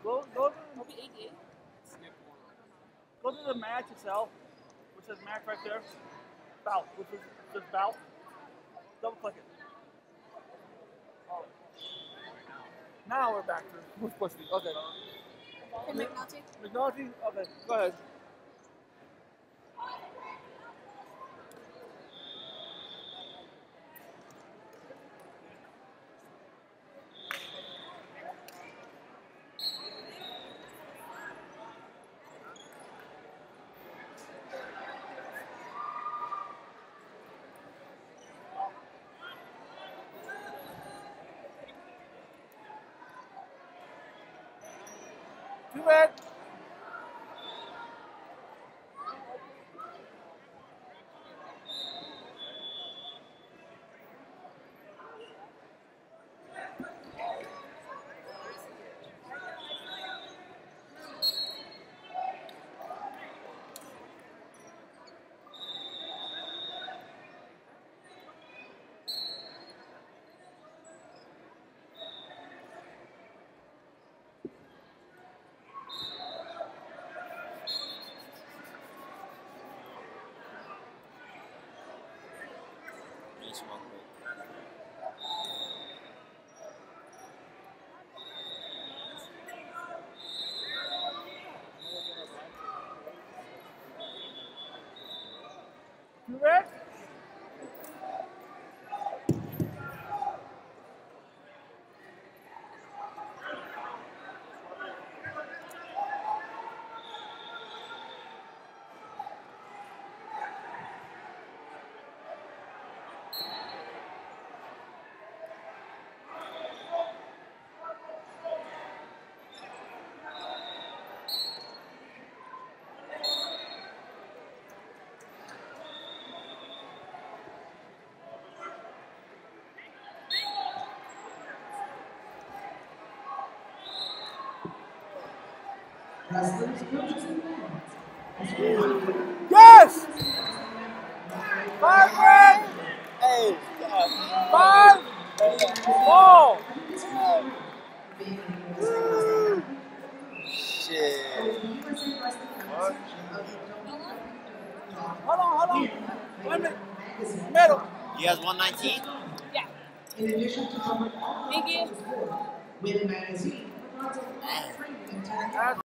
Go to the match itself, which says match right there. Bout, which says bout. Double click it. Now we're back to who's supposed to be. Okay. And McNulty? McNulty? Okay, go ahead. Too bad. You ready? Yes! 5 red! Hey! 5 ball! Shit. Hold on. Wait a minute. Medal. You guys 119? Yeah. In addition to Thank you. Women magazine.